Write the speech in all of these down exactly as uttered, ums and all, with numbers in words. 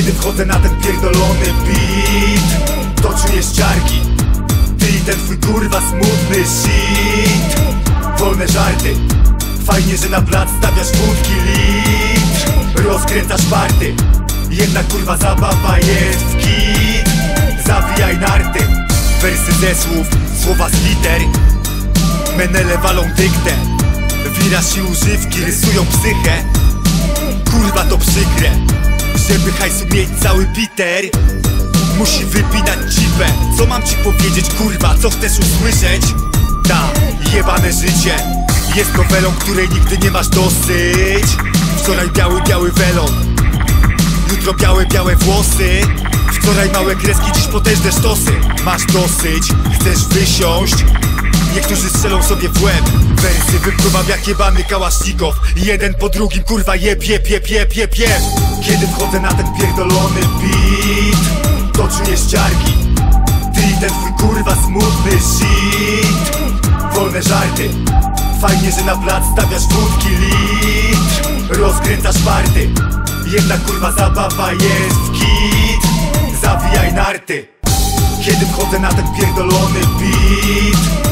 Kiedy wchodzę na ten pierdolony beat, to czujesz ciarki. Ty i ten twój kurwa smutny shit. Wolne żarty. Fajnie, że na plac stawiasz wódki litr. Rozkręcasz party. Jednak kurwa zabawa jest w kit. Zawijaj narty. Wersy ze słów, słowa z liter. Menele walą dyktę. Wiraż i używki rysują psychę. Kurwa to przykre. Żeby hajsu mieć cały biter, musi wypinać cipę. Co mam ci powiedzieć kurwa, co chcesz usłyszeć? Ta, jebane życie jest nowelą, której nigdy nie masz dosyć. Wczoraj biały, biały welon, jutro białe, białe włosy. Wczoraj małe kreski, dziś potężne sztosy. Masz dosyć, chcesz wysiąść. Niektórzy strzelą sobie w łeb. Wersy wypływam jak jebany kałasznikow. Jeden po drugim kurwa jeb, jeb, jeb, jeb, jeb, jeb. Kiedy wchodzę na ten pierdolony beat, to czujesz ciarki. Ty i ten twój kurwa smutny shit. Wolne żarty. Fajnie, że na plac stawiasz wódki litr. Rozkręcasz party. Jednak kurwa zabawa jest w kit. Zawijaj narty. Kiedy wchodzę na ten pierdolony beat,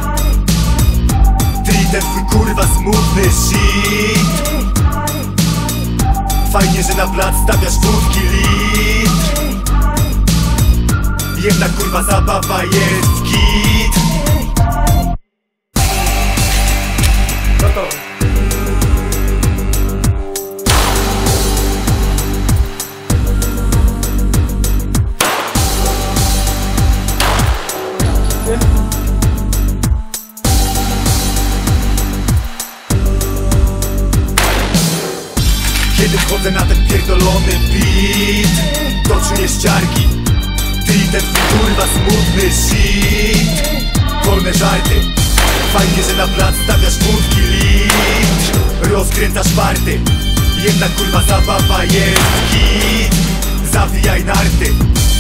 ty i ten twój kurwa smutny shit. Fajnie, że na plac stawiasz wódki litr. Jednak kurwa zabawa jest w kit. Gotowy. Kiedy wchodzę na ten pierdolony beat, to czujesz ciarki. Ty i ten twój kurwa smutny shit. Wolne żarty. Fajnie, że na plac stawiasz wódki litr. Rozkręcasz party. Jednak kurwa zabawa jest kit. Zawijaj narty.